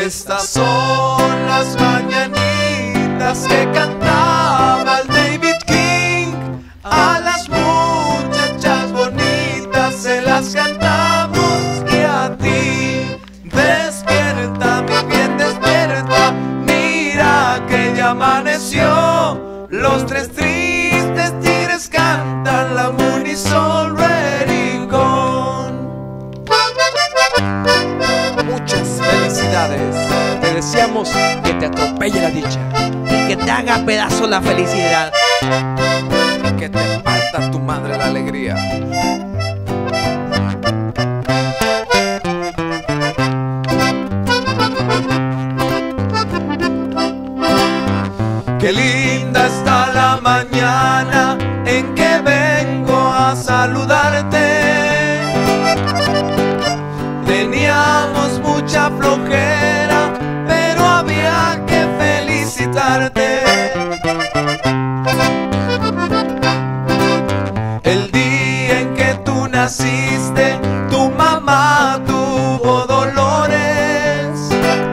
Estas son las mañanitas que cantaba el David King. A las muchachas bonitas se las cantamos y a ti. Despierta, mi bien, despierta. Mira que ya amaneció. Los tres tristes tigres cantan la Munisol Ready Gone. Muchas felicidades. Te deseamos que te atropelle la dicha y que te haga pedazo la felicidad y que te parta tu madre la alegría. Qué linda está la mañana en que vengo a saludarte. Teníamos mucha flojera, pero había que felicitarte. El día en que tú naciste, tu mamá tuvo dolores.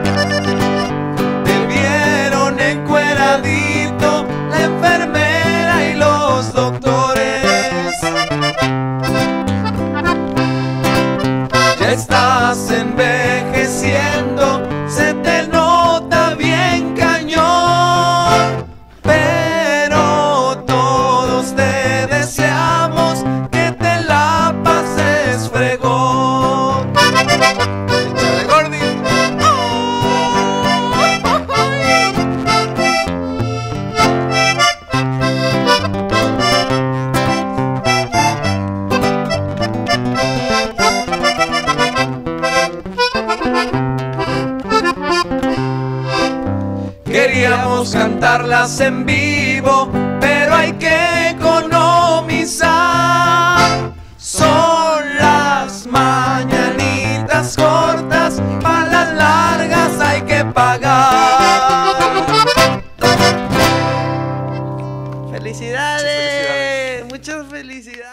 Te vieron encueradito la enfermera y los doctores. Ya estás envejeciendo, se te nota bien cañón, pero todos te deseamos que te la pases fregón. Échale, Gordy. Queríamos cantarlas en vivo, pero hay que economizar. Son las mañanitas cortas, para las largas hay que pagar. Felicidades, muchas felicidades.